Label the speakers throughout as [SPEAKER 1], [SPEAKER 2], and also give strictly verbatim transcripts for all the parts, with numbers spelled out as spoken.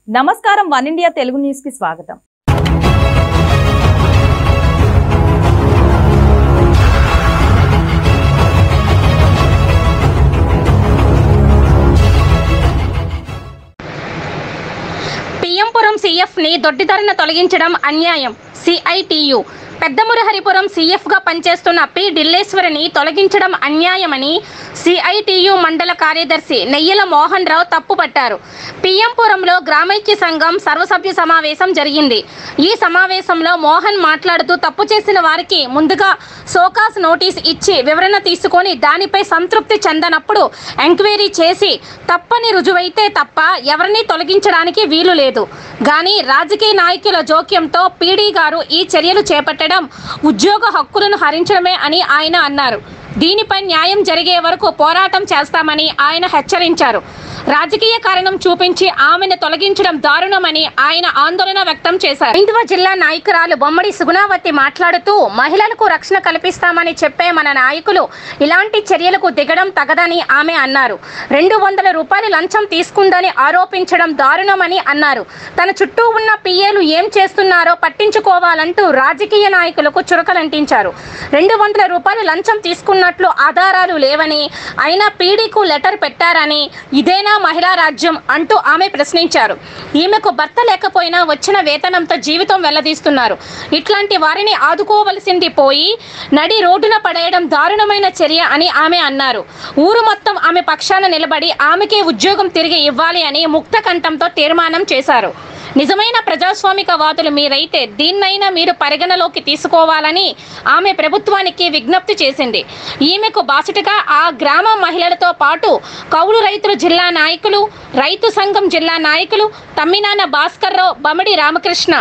[SPEAKER 1] నమస్కారం one India Telugu news కి స్వాగతం.
[SPEAKER 2] పిఎంపురం సీఎఫ్ ని దొడ్డిదారిన తొలగించడం అన్యాయం. సిఐటియు పెద్దమురహరిపురం సీఎఫ్ గా పనిచేస్తున్న పి ఢిల్లేశ్వరిని తొలగించడం అన్యాయమని సిఐటియు మండల కార్యదర్శి నెయ్యల మోహన్ రావు తప్పుపట్టారు. పిఎంపురంలో గ్రామైక్య సంఘం సర్వసభ్య సమావేశం జరిగింది. ఈ సమావేశంలో మోహన్ మాట్లాడుతూ తప్పు చేసిన వారికి ముందుగా సోకాస్ నోటీస్ ఇచ్చి వివరణ తీసుకొని దానిపై సంతృప్తి చెందనప్పుడు ఎంక్వైరీ చేసి తప్పని రుజువైతే తప్ప ఎవరిని తొలగించడానికి వీలు లేదు. కానీ రాజకీయ నాయకుల జోక్యంతో పీడీ గారు ఈ చర్యలు చేపట్టడం ఉద్యోగ హక్కులను హరించడమే అని ఆయన అన్నారు. దీనిపై న్యాయం జరిగే వరకు పోరాటం చేస్తామని ఆయన హెచ్చరించారు. రాజకీయ కారణం చూపించి ఆమెను తొలగించడం దారుణమని ఆయన ఆందోళన వ్యక్తం చేశారు. ఇందువ జిల్లా నాయకురాలు బొమ్మడి సుగుణావతి మాట్లాడుతూ మహిళలకు రక్షణ కల్పిస్తామని చెప్పే మన నాయకులు ఇలాంటి చర్యలకు దిగడం తగదని ఆమె అన్నారు. రెండు వందల రూపాయలు లంచం తీసుకుందని ఆరోపించడం దారుణమని అన్నారు. తన చుట్టూ ఉన్న పిఏలు ఏం చేస్తున్నారో పట్టించుకోవాలంటూ రాజకీయ నాయకులకు చురకలంటించారు. రెండు వందల రూపాయలు లంచం తీసుకున్నట్లు ఆధారాలు లేవని, అయినా పీడీకు లెటర్ పెట్టారని, ఇదేనా మహిళా రాజ్యం అంటూ ఆమె ప్రశ్నించారు. ఈమెకు భర్త లేకపోయినా వచ్చిన వేతనంతో జీవితం వెల్లదీస్తున్నారు. ఇట్లాంటి వారిని ఆదుకోవలసింది పోయి నడి రోడ్డున పడేయడం దారుణమైన చర్య అని ఆమె అన్నారు. ఊరు మొత్తం ఆమె పక్షాన నిలబడి ఆమెకే ఉద్యోగం తిరిగి ఇవ్వాలి అని ముక్త కంఠంతో తీర్మానం చేశారు. నిజమైన ప్రజాస్వామికవాదులు మీరైతే దీన్నైనా మీరు పరిగణలోకి తీసుకోవాలని ఆమె ప్రభుత్వానికి విజ్ఞప్తి చేసింది. ఈమెకు బాసటగా ఆ గ్రామ మహిళలతో పాటు కౌలు రైతులు జిల్లా నాయకులు, రైతు సంఘం జిల్లా నాయకులు తమ్మినాన భాస్కర్ రావు, బమిడి రామకృష్ణ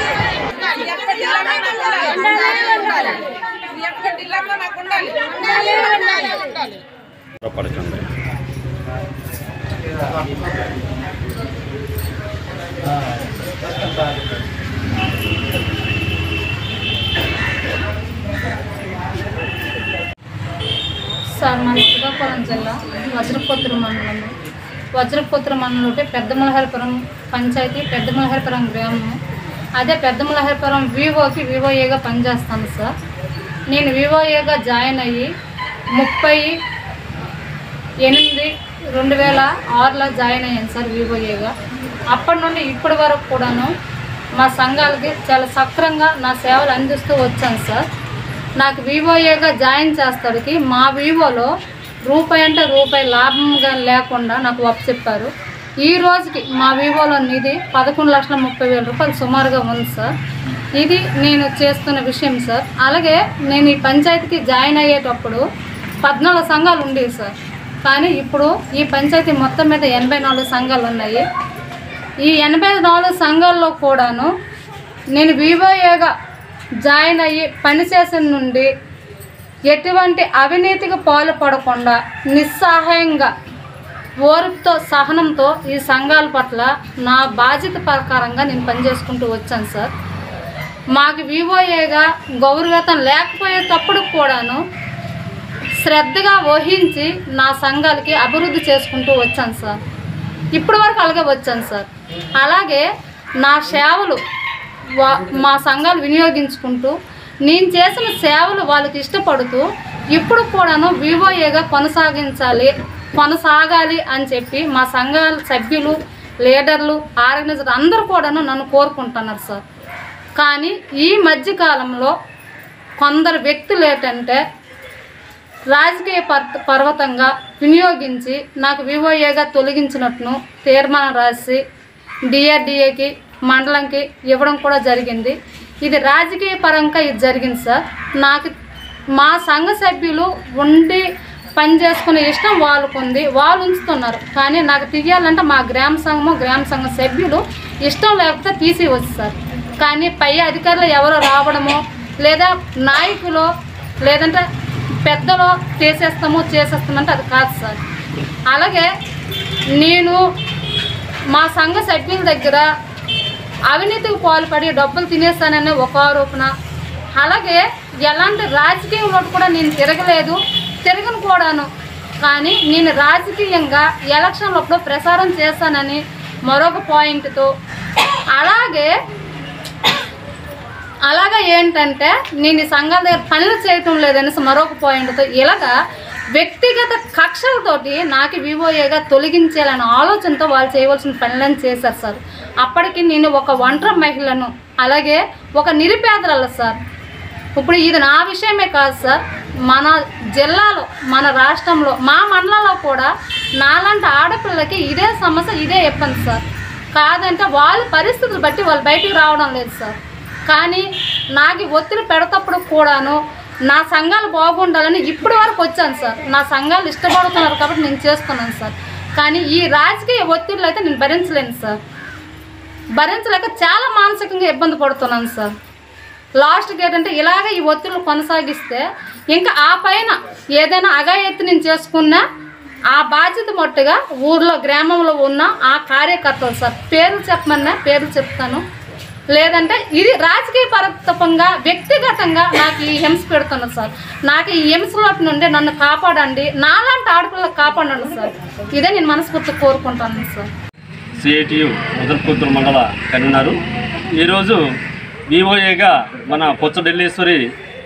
[SPEAKER 3] సార్, మన శ్రీకాకుళం జిల్లా వజ్రపుత్ర మండలం వజ్రపుత్ర మండలం పెద్దమలహరిపురం పంచాయతీ, పెద్దమలహరిపురం గ్రామం. అదే పెద్దమలహరిపురం వివోకి వివోఏగా పనిచేస్తాను సార్. నేను వివోఏగా జాయిన్ అయ్యి ముప్పై ఎనిమిది రెండు వేల ఆరులో జాయిన్ అయ్యాను సార్ వివోఏగా. అప్పటి నుండి ఇప్పటి వరకు కూడాను మా సంఘాలకి చాలా సక్రంగా నా సేవలు అందిస్తూ వచ్చాను సార్. నాకు వివోఏగా జాయిన్ చేస్తాడికి మా వివోలో రూపాయి అంటే రూపాయి లాభంగా లేకుండా నాకు అప్పచెప్పారు. ఈ రోజుకి మా వివోలో నిధి పదకొండు లక్షల ముప్పై వేల రూపాయలు సుమారుగా ఉంది సార్. ఇది నేను చేస్తున్న విషయం సార్. అలాగే నేను ఈ పంచాయతీకి జాయిన్ అయ్యేటప్పుడు పద్నాలుగు సంఘాలు ఉండేవి సార్. కానీ ఇప్పుడు ఈ పంచాయతీ మొత్తం మీద ఎనభై నాలుగు సంఘాలు ఉన్నాయి. ఈ ఎనభై నాలుగు సంఘాల్లో కూడాను నేను వివోఏగా జాయిన్ అయ్యి పనిచేసిన నుండి ఎటువంటి అవినీతికి పాల్పడకుండా నిస్సహాయంగా ఓర్పుతో సహనంతో ఈ సంఘాల పట్ల నా బాధ్యత ప్రకారంగా నేను పనిచేసుకుంటూ వచ్చాను సార్. మాకు వివోఏగా గౌరవవేతం లేకపోయేటప్పుడు కూడాను శ్రద్ధగా వహించి నా సంఘాలకి అభివృద్ధి చేసుకుంటూ వచ్చాను సార్. ఇప్పటి వరకు అలాగే వచ్చాను సార్. అలాగే నా సేవలు మా సంఘాలు వినియోగించుకుంటూ నేను చేసిన సేవలు వాళ్ళకి ఇష్టపడుతూ ఇప్పుడు కూడాను వివోఏగా కొనసాగించాలి కొనసాగాలి అని చెప్పి మా సంఘాల సభ్యులు, లీడర్లు, ఆర్గనైజర్ అందరూ కూడాను నన్ను కోరుకుంటున్నారు సార్. కానీ ఈ మధ్యకాలంలో కొందరు వ్యక్తులు ఏంటంటే రాజకీయ పర్వతంగా వినియోగించి నాకు వివోఏగా తొలగించినట్టును తీర్మానం రాసి డిఆర్డిఏకి మండలంకి ఇవ్వడం కూడా జరిగింది. ఇది రాజకీయ పరంగా ఇది జరిగింది సార్. నాకు మా సంఘ సభ్యులు ఉండి పని చేసుకునే ఇష్టం వాళ్ళకు ఉంది, వాళ్ళు ఉంచుతున్నారు. కానీ నాకు తీయాలంటే మా గ్రామ సంఘము గ్రామ సంఘ సభ్యులు ఇష్టం లేకపోతే తీసేవచ్చు సార్. కానీ పై అధికారులు ఎవరో రావడమో లేదా నాయకులు లేదంటే పెద్దలో చేసేస్తాము చేసేస్తామంటే అది కాదు సార్. అలాగే నేను మా సంఘ సభ్యుల దగ్గర అవినీతికి పాల్పడి డబ్బులు తినేస్తాననే ఒక ఆరోపణ. అలాగే ఎలాంటి రాజకీయంలో కూడా నేను తిరగలేదు, తిరగను కూడాను. కానీ నేను రాజకీయంగా ఎలక్షన్లప్పుడు ప్రసారం చేస్తానని మరొక పాయింట్తో అలాగే అలాగే ఏంటంటే నేను ఈ సంఘాల దగ్గర పనులు చేయటం లేదనేసి మరొక పాయింట్తో ఇలాగా వ్యక్తిగత కక్షలతోటి నాకు వివోఏగా తొలగించేయాలనే ఆలోచనతో వాళ్ళు చేయవలసిన పనులను చేశారు సార్. అప్పటికి నేను ఒక ఒంటరి మహిళను, అలాగే ఒక నిరుపేదరాలు సార్. ఇప్పుడు ఇది నా విషయమే కాదు సార్, మన జిల్లాలో, మన రాష్ట్రంలో, మా మండలంలో కూడా నాలాంటి ఆడపిల్లలకి ఇదే సమస్య, ఇదే ఇబ్బంది సార్. కాదంటే వాళ్ళ పరిస్థితులు బట్టి వాళ్ళు బయటికి రావడం లేదు సార్. కానీ నాకు ఒత్తిడి పెడతప్పుడు కూడాను నా సంఘాలు బాగుండాలని ఇప్పటి వరకు వచ్చాను సార్. నా సంఘాలు ఇష్టపడుతున్నారు కాబట్టి నేను చేస్తున్నాను సార్. కానీ ఈ రాజకీయ ఒత్తిడిలు అయితే నేను భరించలేను సార్. భరించలేక చాలా మానసికంగా ఇబ్బంది పడుతున్నాను సార్. లాస్ట్కి ఏంటంటే ఇలాగ ఈ ఒత్తిడిలు కొనసాగిస్తే ఇంకా ఆ పైన ఏదైనా అగాయత్తి నేను చేసుకున్నా ఆ బాధ్యత మట్టుగా ఊర్లో గ్రామంలో ఉన్న ఆ కార్యకర్తలు సార్, పేర్లు చెప్పమన్నా పేర్లు చెప్తాను, లేదంటే ఇది రాజకీయ పరత్వంగా వ్యక్తిగతంగా నాకు ఈ హింస పెడుతున్నారు సార్. నాకు ఈ హింసలో నుండి నన్ను కాపాడండి, నాలాంటి ఆడపిల్లలకు కాపాడండి సార్. ఇదే నేను మనస్ఫూర్తిగా కోరుకుంటాను సార్.
[SPEAKER 4] సిఐటియు ముదల్కూతురు మండల కన్వీనరు. ఈరోజు వివోఏగా మన పొచ్చ ఢిల్లీశ్వరి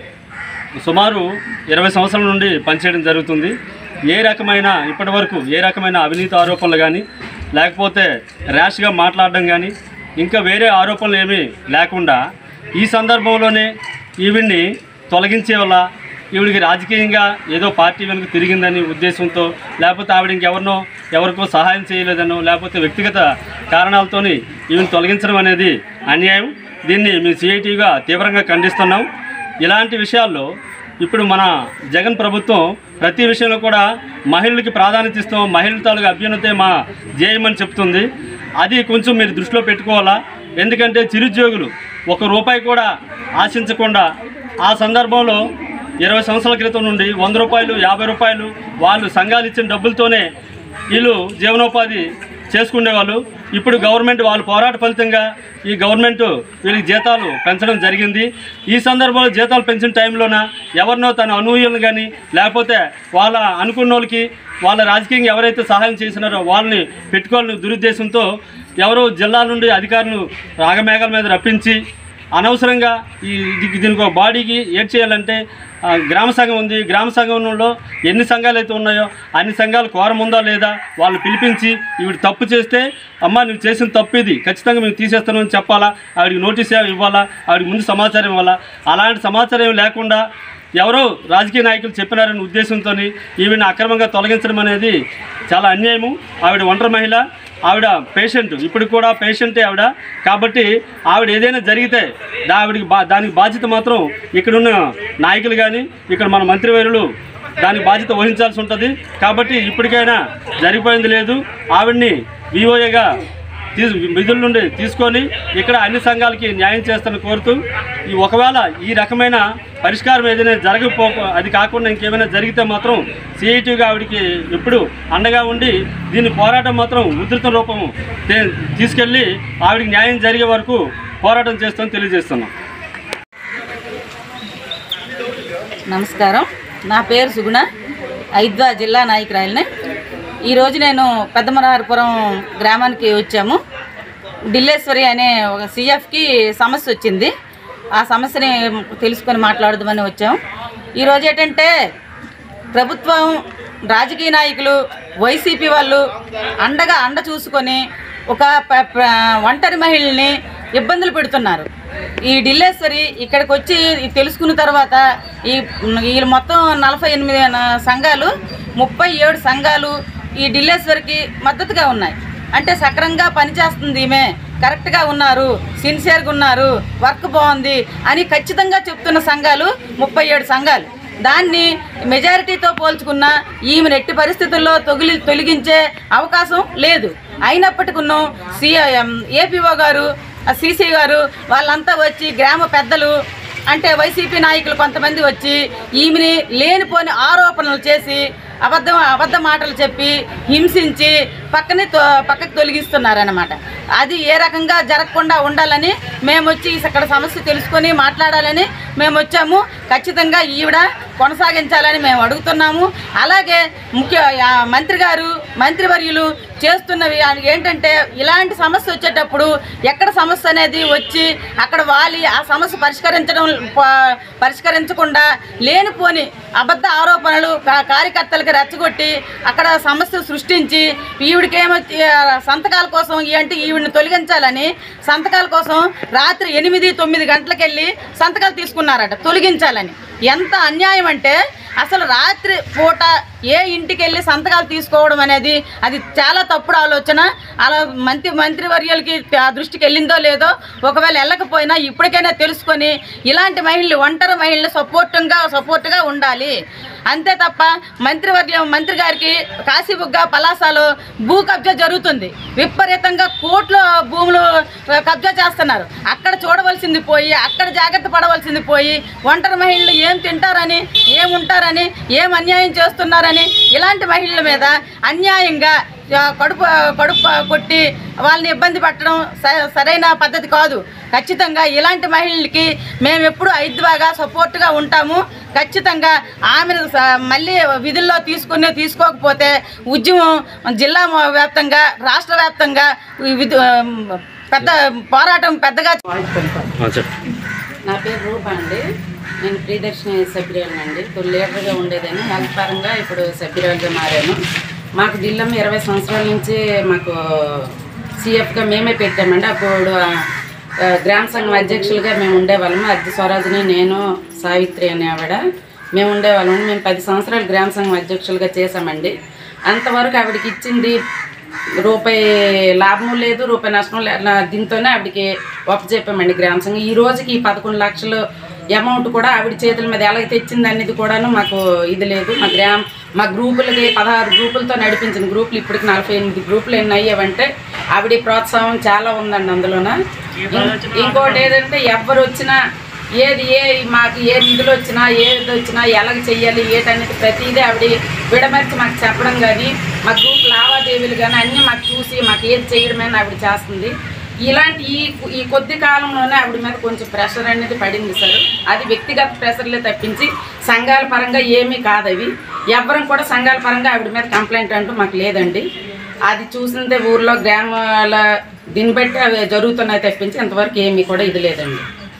[SPEAKER 4] సుమారు ఇరవై సంవత్సరాల నుండి పనిచేయడం జరుగుతుంది. ఏ రకమైన ఇప్పటి వరకు ఏ రకమైన అవినీతి ఆరోపణలు కానీ, లేకపోతే ర్యాష్గా మాట్లాడడం కానీ, ఇంకా వేరే ఆరోపణలు ఏమీ లేకుండా ఈ సందర్భంలోనే ఈవిడ్ని తొలగించే వల్ల ఈవిడికి రాజకీయంగా ఏదో పార్టీ వెనుక తిరిగిందని ఉద్దేశంతో, లేకపోతే ఆవిడ ఇంకెవరినో ఎవరికో సహాయం చేయలేదనో, లేకపోతే వ్యక్తిగత కారణాలతోని ఈవిని తొలగించడం అనేది అన్యాయం. దీన్ని మేము సిఐటిగా తీవ్రంగా ఖండిస్తున్నాం. ఇలాంటి విషయాల్లో ఇప్పుడు మన జగన్ ప్రభుత్వం ప్రతి విషయంలో కూడా మహిళలకి ప్రాధాన్యత ఇస్తాం, మహిళల తాలూకు అభ్యున్నతే మా ధ్యేయమని చెప్తుంది. అది కొంచెం మీరు దృష్టిలో పెట్టుకోవాలా. ఎందుకంటే చిరుద్యోగులు ఒక రూపాయి కూడా ఆశించకుండా ఆ సందర్భంలో ఇరవై సంవత్సరాల క్రితం నుండి వంద రూపాయలు యాభై రూపాయలు వాళ్ళు సంఘాలు ఇచ్చిన డబ్బులతోనే వీళ్ళు జీవనోపాధి చేసుకునేవాళ్ళు. ఇప్పుడు గవర్నమెంట్ వాళ్ళ పోరాట ఫలితంగా ఈ గవర్నమెంట్ వీళ్ళకి జీతాలు పెంచడం జరిగింది. ఈ సందర్భంలో జీతాలు పెంచిన టైంలోన ఎవరినో తన అనూహ్యులను కానీ, లేకపోతే వాళ్ళ అనుకున్న వాళ్ళకి వాళ్ళ రాజకీయంగా ఎవరైతే సహాయం చేసినారో వాళ్ళని పెట్టుకోవాలని దురుద్దేశంతో ఎవరో జిల్లా నుండి అధికారులు రాగమేఘాల మీద రప్పించి అనవసరంగా ఈ దీనికి ఒక బాడీకి ఏడ్ చేయాలంటే గ్రామ సంఘం ఉంది, గ్రామ సంఘంలో ఎన్ని సంఘాలు అయితే ఉన్నాయో అన్ని సంఘాలు కోరం ఉందా లేదా వాళ్ళు పిలిపించి ఈవిడ తప్పు చేస్తే అమ్మ నువ్వు చేసిన తప్పు ఇది ఖచ్చితంగా మేము తీసేస్తామని చెప్పాలా, ఆవిడికి నోటీస్ ఇవ్వాలా, ఆవిడికి ముందు సమాచారం ఇవ్వాలా. అలాంటి సమాచారం లేకుండా ఎవరో రాజకీయ నాయకులు చెప్పినారనే ఉద్దేశంతో ఈవిని అక్రమంగా తొలగించడం అనేది చాలా అన్యాయము. ఆవిడ ఒంటరి మహిళ, ఆవిడ పేషెంట్, ఇప్పుడు కూడా పేషెంటే ఆవిడ. కాబట్టి ఆవిడ ఏదైనా జరిగితే ఆవిడికి బా దానికి బాధ్యత మాత్రం ఇక్కడున్న నాయకులు కానీ ఇక్కడ మన మంత్రివర్యులు దానికి బాధ్యత వహించాల్సి ఉంటుంది. కాబట్టి ఇప్పటికైనా జరిగిపోయింది లేదు, ఆవిడ్ని వివోఏగా తీసు విధుల నుండి తీసుకొని ఇక్కడ అన్ని సంఘాలకి న్యాయం చేస్తానని కోరుతూ, ఈ ఒకవేళ ఈ రకమైన పరిష్కారం ఏదైనా జరగపో అది కాకుండా ఇంకేమైనా జరిగితే మాత్రం సిఐటిగా ఆవిడికి ఎప్పుడు అండగా ఉండి దీని పోరాటం మాత్రం ఉధృత రూపం తీసుకెళ్ళి ఆవిడికి న్యాయం జరిగే వరకు పోరాటం చేస్తామని తెలియజేస్తున్నాం.
[SPEAKER 5] నమస్కారం, నా పేరు సుగుణ, ఐద్వా జిల్లా నాయకురాలిని. ఈరోజు నేను పెద్దమరారపురం గ్రామానికి వచ్చాము. ఢిల్లేశ్వరి అనే ఒక సిఎఫ్కి సమస్య వచ్చింది. ఆ సమస్యని తెలుసుకొని మాట్లాడదామని వచ్చాము. ఈరోజు ఏంటంటే ప్రభుత్వం, రాజకీయ నాయకులు, వైసీపీ వాళ్ళు అండగా అండ చూసుకొని ఒక ఒంటరి మహిళల్ని ఇబ్బందులు పెడుతున్నారు. ఈ ఢిల్లేశ్వరి ఇక్కడికి వచ్చి తెలుసుకున్న తర్వాత ఈ వీళ్ళు మొత్తం నలభై ఎనిమిది సంఘాలు, ముప్పై ఏడు సంఘాలు ఈ ఢిల్లేశ్వరికి మద్దతుగా ఉన్నాయి. అంటే సక్రంగా పనిచేస్తుంది, ఈమె కరెక్ట్గా ఉన్నారు, సిన్సియర్గా ఉన్నారు, వర్క్ బాగుంది అని ఖచ్చితంగా చెప్తున్న సంఘాలు ముప్పై ఏడు సంఘాలు. దాన్ని మెజారిటీతో పోల్చుకున్న ఈమెను ఎట్టి పరిస్థితుల్లో తొగిలి తొలగించే అవకాశం లేదు. అయినప్పటికీ సి ఏపీఓ గారు, సీసీ గారు వాళ్ళంతా వచ్చి గ్రామ పెద్దలు అంటే వైసీపీ నాయకులు కొంతమంది వచ్చి ఈమెని లేనిపోని ఆరోపణలు చేసి అబద్ధం అబద్ధ మాటలు చెప్పి హింసించి పక్కనే పక్కకు తొలగిస్తున్నారన్నమాట. అది ఏ రకంగా జరగకుండా ఉండాలని మేము వచ్చి ఇక్కడ సమస్య తెలుసుకొని మాట్లాడాలని మేము వచ్చాము. ఖచ్చితంగా ఈవిడ కొనసాగించాలని మేము అడుగుతున్నాము. అలాగే ముఖ్య మంత్రి గారు మంత్రివర్యులు చేస్తున్నవి ఏంటంటే ఇలాంటి సమస్య వచ్చేటప్పుడు ఎక్కడ సమస్య అనేది వచ్చి అక్కడ వాలి ఆ సమస్య పరిష్కరించడం పరిష్కరించకుండా లేనిపోని అబద్ధ ఆరోపణలు కార్యకర్తలకు రెచ్చగొట్టి అక్కడ సమస్య సృష్టించి ఈవిడికేమో సంతకాల కోసం అంటే ఈవిడిని తొలగించాలని సంతకాల కోసం రాత్రి ఎనిమిది తొమ్మిది గంటలకెళ్ళి సంతకాలు తీసుకున్నారట తొలగించాలని. ఎంత అన్యాయం అంటే అసలు రాత్రి పూట ఏ ఇంటికి వెళ్ళి సంతకాలు తీసుకోవడం అనేది అది చాలా తప్పుడు ఆలోచన. అలా మంత్రి మంత్రివర్యులకి ఆ దృష్టికి వెళ్ళిందో లేదో, ఒకవేళ వెళ్ళకపోయినా ఇప్పటికైనా తెలుసుకొని ఇలాంటి మహిళలు ఒంటరి మహిళలు సపోర్టుగా సపోర్టుగా ఉండాలి. అంతే తప్ప మంత్రివర్గం మంత్రి గారికి కాశీబుగ్గ పలాసలో భూ కబ్జా జరుగుతుంది. విపరీతంగా కోట్ల భూములు కబ్జా చేస్తున్నారు. అక్కడ చూడవలసింది పోయి అక్కడ జాగ్రత్త పడవలసింది పోయి ఒంటరి మహిళలు ఏం తింటారని ఏముంటారని ఏం అన్యాయం చేస్తున్నారని ఇలాంటి మహిళల మీద అన్యాయంగా కడుపు కడుపు కొట్టి వాళ్ళని ఇబ్బంది పెట్టడం సరైన పద్ధతి కాదు. ఖచ్చితంగా ఇలాంటి మహిళలకి మేము ఎప్పుడు ఐద్వాగా సపోర్ట్గా ఉంటాము. ఖచ్చితంగా ఆమెను మళ్ళీ విధుల్లో తీసుకుని తీసుకోకపోతే ఉద్యమం జిల్లా వ్యాప్తంగా రాష్ట్ర వ్యాప్తంగా పెద్ద పోరాటం పెద్దగా.
[SPEAKER 6] నా పేరు రూప అండి. నేను ప్రియదర్శిని సభ్యురాలండి. ఇప్పుడు లీడర్గా ఉండేదాన్ని. హెల్త్ పరంగా ఇప్పుడు సభ్యురాలుగా మారాను. మాకు జిల్లా ఇరవై సంవత్సరాల నుంచి మాకు సిఎఫ్గా మేమే పెట్టామండి. అప్పుడు గ్రామ సంఘం అధ్యక్షులుగా మేము ఉండేవాళ్ళము. అద్దె స్వరాజ్ని నేను సావిత్రి అనే ఆవిడ మేము ఉండేవాళ్ళము. మేము పది సంవత్సరాలు గ్రామ సంఘం అధ్యక్షులుగా చేసామండి. అంతవరకు ఆవిడకి ఇచ్చింది రూపాయి లాభం లేదు, రూపాయి నష్టం లేదు. దీంతోనే ఆవిడకి ఒప్పచెప్పామండి గ్రామ సంఘం. ఈ రోజుకి ఈ పదకొండు లక్షలు అమౌంట్ కూడా ఆవిడ చేతుల మీద ఎలా తెచ్చింది అనేది కూడాను మాకు ఇది లేదు. మా గ్రామ మా గ్రూపులకి పదహారు గ్రూపులతో నడిపించిన గ్రూపులు ఇప్పటికి నలభై ఎనిమిది గ్రూపులు ఎన్ని అయ్యావంటే ఆవిడ ప్రోత్సాహం చాలా ఉందండి అందులోన. ఇంకోటి ఏదంటే ఎవరు వచ్చినా ఏది ఏ మాకు ఏ నిధులు వచ్చినా ఏది వచ్చినా ఎలాగ చెయ్యాలి ఏటనేది ప్రతిదీ ఆవిడ విడమర్చి మాకు చెప్పడం కానీ మా గ్రూప్ లావాదేవీలు కానీ అన్నీ మాకు చూసి మాకు ఏది చేయడమని ఆవిడ చేస్తుంది. ఇలాంటి ఈ ఈ కొద్ది కాలంలోనే ఆవిడ మీద కొంచెం ప్రెషర్ అనేది పడింది సార్. అది వ్యక్తిగత ప్రెషర్లే తప్పించి సంఘాల పరంగా ఏమీ కాదు. అవి ఎవరం కూడా సంఘాల పరంగా ఆవిడ మీద కంప్లైంట్ అంటూ మాకు లేదండి. అది చూసిందే ఊర్లో గ్రామాల దీన్ని బట్టి అవి జరుగుతున్నాయి తప్పించి ఇంతవరకు ఏమీ కూడా ఇది లేదండి.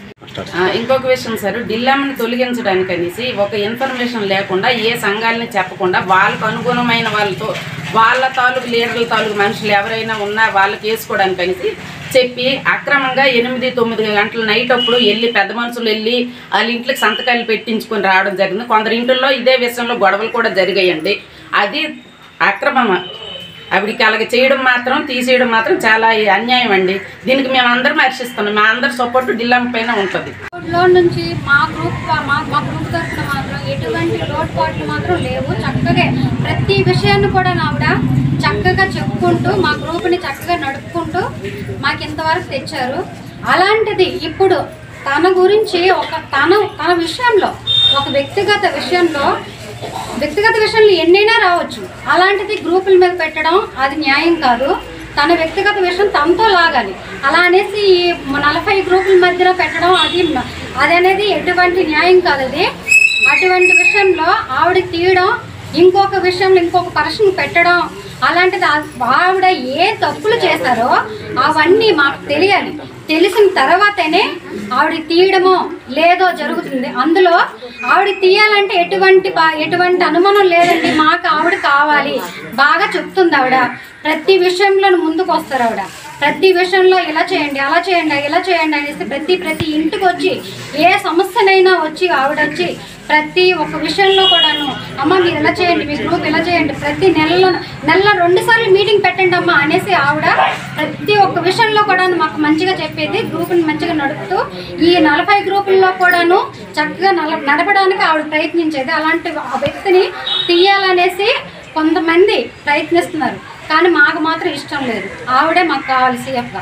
[SPEAKER 6] ఇంకొక విషయం సార్, డిల్లామని తొలగించడానికి అనేసి ఒక ఇన్ఫర్మేషన్ లేకుండా ఏ సంఘాలని చెప్పకుండా వాళ్ళకు అనుగుణమైన వాళ్ళతో వాళ్ళ తాలూకు లీడర్ల తాలూకు మనుషులు ఎవరైనా ఉన్నా వాళ్ళకి వేసుకోవడానికి అనేసి చెప్పి అక్రమంగా ఎనిమిది తొమ్మిది గంటల నైట్ అప్పుడు వెళ్ళి పెద్ద మనుషులు వెళ్ళి వాళ్ళ ఇంట్లోకి సంతకాలు పెట్టించుకొని రావడం జరిగింది. కొందరి ఇంట్లో ఇదే విషయంలో గొడవలు కూడా జరిగాయండి. అది అక్రమం. ఆవిడికి అలాగే చేయడం మాత్రం తీసేయడం మాత్రం చాలా అన్యాయం అండి. దీనికి మేము అందరం హర్షిస్తున్నాం. మా అందరి సపోర్ట్ జిల్లా పైన ఉంటుంది.
[SPEAKER 3] నుంచి మా గ్రూప్ మా మా గ్రూప్ తరఫున మాత్రం ఎటువంటి లోటుపాట్లు మాత్రం లేవు. చక్కగా ప్రతి విషయాన్ని కూడా ఆవిడ చక్కగా చెప్పుకుంటూ మా గ్రూప్ని చక్కగా నడుపుకుంటూ మాకు ఇంతవరకు తెచ్చారు. అలాంటిది ఇప్పుడు తన గురించి ఒక తన తన విషయంలో ఒక వ్యక్తిగత విషయంలో వ్యక్తిగత విషయంలో ఎన్నైనా రావచ్చు. అలాంటిది గ్రూపుల మీద పెట్టడం అది న్యాయం కాదు. తన వ్యక్తిగత విషయం తనతో లాగాలి. అలా అనేసి ఈ నలభై గ్రూపుల మధ్యలో పెట్టడం అది అది అనేది ఎటువంటి న్యాయం కాదు. అది అటువంటి విషయంలో ఆవిడ తీయడం, ఇంకొక విషయంలో ఇంకొక పర్సన్ పెట్టడం అలాంటిది ఆవిడ ఏ తప్పులు చేశారో అవన్నీ మాకు తెలియాలి. తెలిసిన తర్వాతనే ఆవిడ తీయడమో లేదో జరుగుతుంది. అందులో ఆవిడ తీయాలంటే ఎటువంటి ఎటువంటి అనుమానం లేదండి. మాకు ఆవిడ కావాలి బాగా చెప్తుంది ఆవిడ. ప్రతి విషయంలో ముందుకు వస్తారు ఆవిడ. ప్రతి విషయంలో ఇలా చేయండి అలా చేయండి ఇలా చేయండి అనేసి ప్రతి ప్రతి ఇంటికి వచ్చి ఏ సమస్యనైనా వచ్చి ఆవిడ వచ్చి ప్రతి ఒక్క విషయంలో కూడాను అమ్మ మీరు ఇలా చేయండి, మీ గ్రూప్ ఇలా చేయండి, ప్రతి నెలలో నెలలో రెండు సార్లు మీటింగ్ పెట్టండి అమ్మ అనేసి ఆవిడ ప్రతి ఒక్క విషయంలో కూడాను మాకు మంచిగా చెప్పేది. గ్రూప్ని మంచిగా నడుపుతూ ఈ నలభై గ్రూపుల్లో కూడాను చక్కగా నల నడపడానికి ఆవిడ ప్రయత్నించేది. అలాంటి ఆ వ్యక్తిని తీయాలనేసి కొంతమంది ప్రయత్నిస్తున్నారు, కానీ మాకు మాత్రం ఇష్టం లేదు. ఆవిడే మాకు కావాలి సీఎఫ్గా.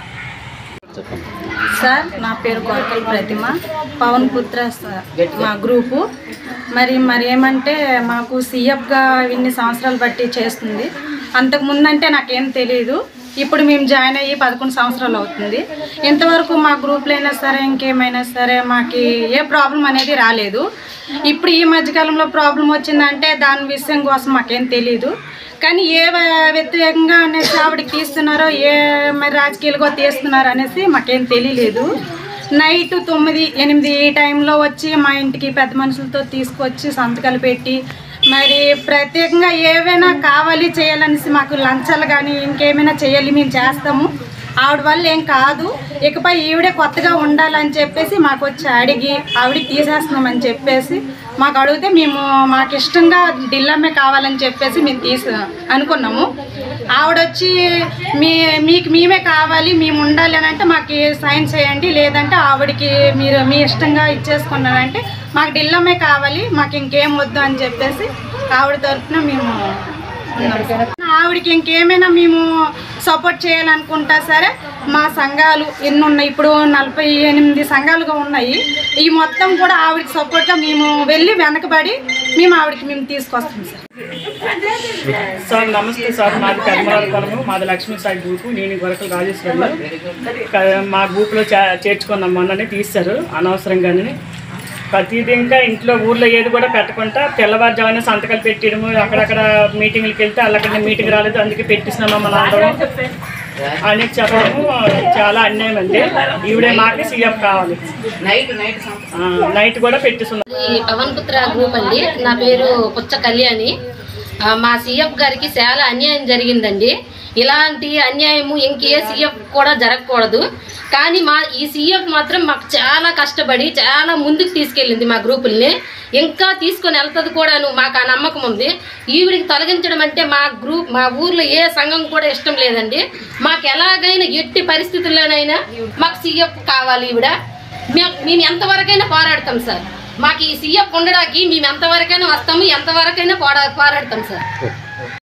[SPEAKER 7] సార్ నా పేరు కోరకల ప్రతిమ, పవన్ పుత్ర మా గ్రూపు. మరి మరి ఏమంటే మాకు సీఎఫ్గా ఇన్ని సంవత్సరాలు బట్టి చేస్తుంది. అంతకు ముందంటే నాకేం తెలియదు. ఇప్పుడు మేము జాయిన్ అయ్యి పదకొండు సంవత్సరాలు అవుతుంది. ఇంతవరకు మా గ్రూప్లో అయినా సరే ఇంకేమైనా సరే మాకు ఏ ప్రాబ్లం అనేది రాలేదు. ఇప్పుడు ఈ మధ్యకాలంలో ప్రాబ్లం వచ్చిందంటే దాని విషయం కోసం మాకేం తెలియదు. కానీ ఏ వ్యతిరేకంగా అనేసి ఆవిడకి తీస్తున్నారో ఏ మరి రాజకీయాలుగా తీస్తున్నారో అనేసి మాకేం తెలియలేదు. నైట్ తొమ్మిది ఎనిమిది ఈ టైంలో వచ్చి మా ఇంటికి పెద్ద మనుషులతో తీసుకొచ్చి సంతకాలు పెట్టి మరి ప్రత్యేకంగా ఏవైనా కావాలి చేయాలనేసి మాకు లంచాలు కానీ ఇంకేమైనా చేయాలి మేము చేస్తాము, ఆవిడ వల్ల ఏం కాదు, ఇకపై ఈవిడే కొత్తగా ఉండాలని చెప్పేసి మాకు వచ్చి అడిగి ఆవిడకి తీసేస్తున్నామని చెప్పేసి మాకు అడిగితే మేము మాకు ఇష్టంగా డిల్లమ్మే కావాలని చెప్పేసి మేము తీసు అనుకున్నాము. ఆవిడొచ్చి మీ మీకు మేమే కావాలి మేము ఉండాలి అని అంటే మాకు సైన్ చేయండి, లేదంటే ఆవిడకి మీరు మీ ఇష్టంగా ఇచ్చేసుకున్నారంటే మాకు డిల్లమ్మే కావాలి, మాకు ఇంకేం వద్దు అని చెప్పేసి ఆవిడ తరఫున మేము ఆవిడకి ఇంకేమైనా మేము సపోర్ట్ చేయాలనుకుంటా సరే మా సంఘాలు ఎన్ని ఉన్నాయి, ఇప్పుడు నలభై ఎనిమిది సంఘాలుగా ఉన్నాయి, ఈ మొత్తం కూడా ఆవిడకి సపోర్ట్గా మేము వెళ్ళి వెనకబడి మేము ఆవిడకి మేము తీసుకొస్తాం సార్.
[SPEAKER 8] సార్ నమస్తే సార్, మాది కర్మరాలపురము, మాది లక్ష్మీ సాయి గ్రూపు, నేను గొరకల రాజేశ్వరి. మా గ్రూప్లో చేర్చుకున్నాం, మొన్ననే తీశారు అనవసరంగానే. ప్రతిదీ ఇంకా ఇంట్లో ఊర్లో ఏది కూడా పెట్టకుండా తెల్లవారుజామున సంతకాలు పెట్టడము, అక్కడక్కడ మీటింగ్లకు వెళ్తే అక్కడ మీటింగ్ రాలేదు అందుకే పెట్టిస్తున్నాము మన అందరం అని చెప్పడము చాలా అన్యాయం అండి. ఈవిడే మాకు సీఎం కావాలి, నైట్ కూడా పెట్టిస్తున్నాం.
[SPEAKER 9] పవన్ పుత్ర గ్రూప్ అండి, నా పేరు పుచ్చ కళ్యాణి. మా సీఎఫ్ గారికి చాలా అన్యాయం జరిగిందండి. ఇలాంటి అన్యాయము ఇంకే సీఎఫ్ కూడా జరగకూడదు. కానీ మా ఈ సీఎఫ్ మాత్రం మాకు చాలా కష్టపడి చాలా ముందుకు తీసుకెళ్ళింది మా గ్రూపుల్ని, ఇంకా తీసుకొని వెళ్తుంది కూడాను, మాకు ఆ నమ్మకం ఉంది. ఈవిడికి తొలగించడం అంటే మా గ్రూప్ మా ఊర్లో ఏ సంఘం కూడా ఇష్టం లేదండి. మాకు ఎలాగైనా ఎట్టి పరిస్థితుల్లోనైనా మాకు సీఎఫ్ కావాలి. ఈవిడ మేము ఎంతవరకైనా పోరాడతాం సార్. మాకు ఈ సీఎఫ్ ఉండడానికి మేము ఎంతవరకైనా వస్తాము, ఎంతవరకైనా పోరా పోరాడతాం సార్.